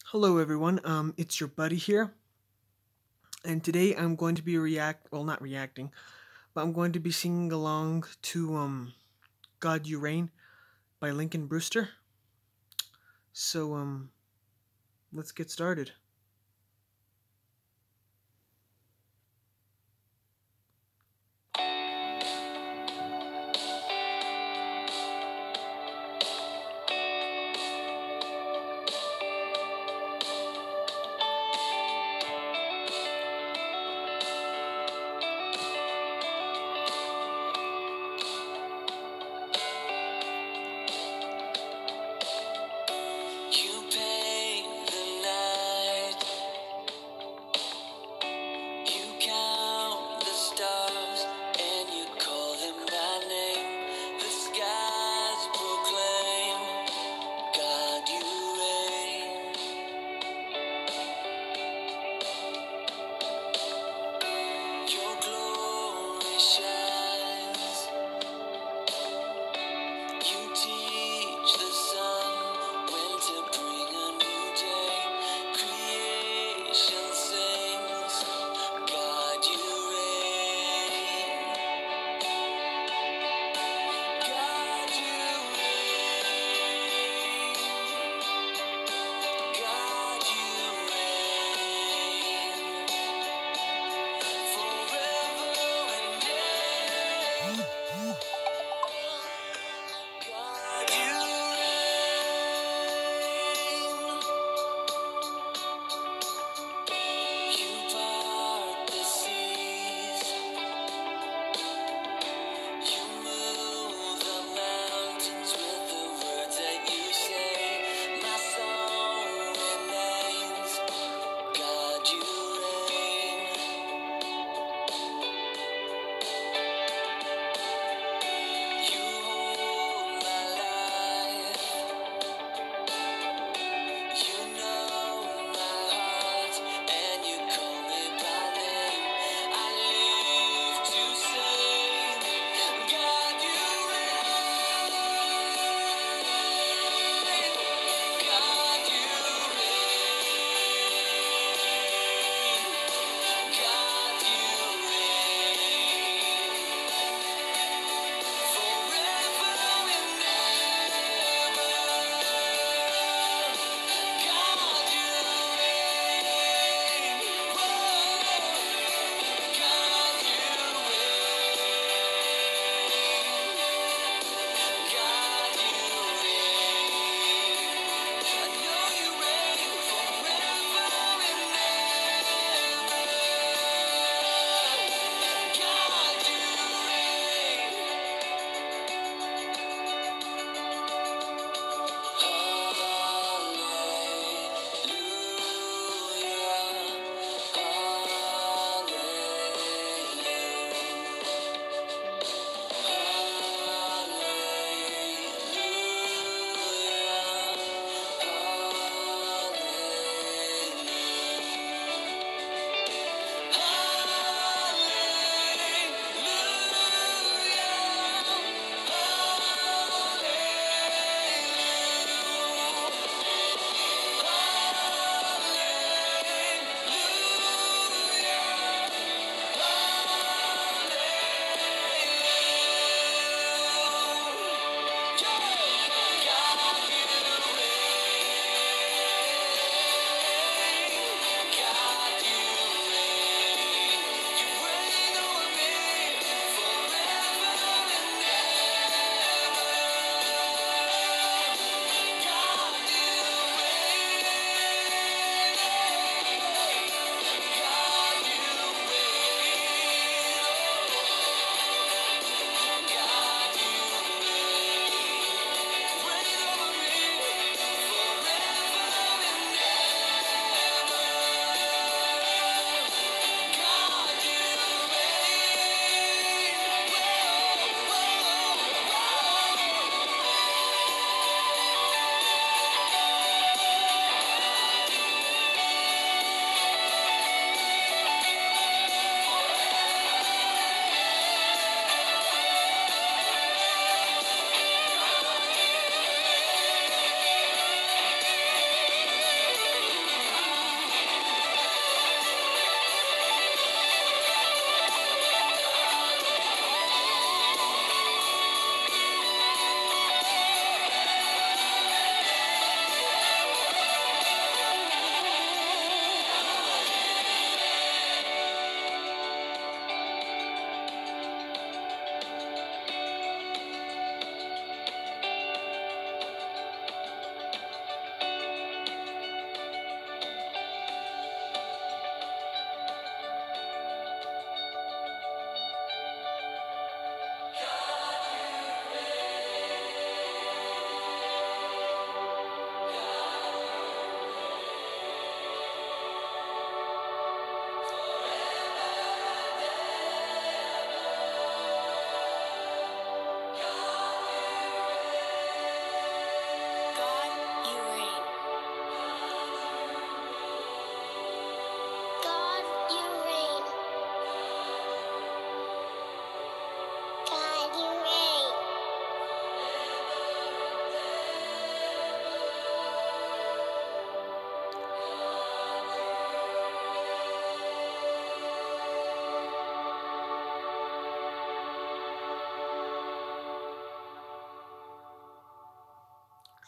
Hello everyone, it's your buddy here, and today I'm going to be not reacting, but I'm going to be singing along to God You Reign by Lincoln Brewster. So let's get started. You paint the night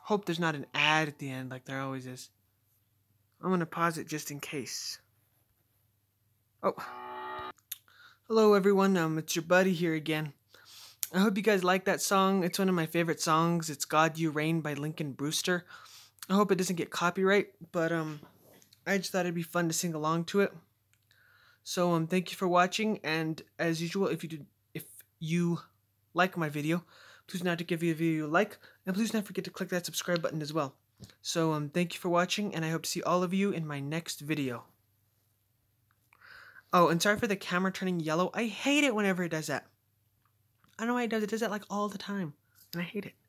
Hope there's not an ad at the end like there always is. I'm gonna pause it just in case. Oh, hello everyone. It's your buddy here again. I hope you guys like that song. It's one of my favorite songs. It's "God You Reign" by Lincoln Brewster. I hope it doesn't get copyright, but I just thought it'd be fun to sing along to it. So thank you for watching, and as usual, if you like my video, please not to give the video a like, and please don't forget to click that subscribe button as well. So thank you for watching, and I hope to see all of you in my next video. Oh, and sorry for the camera turning yellow. I hate it whenever it does that. I don't know why it does. It does that like all the time, and I hate it.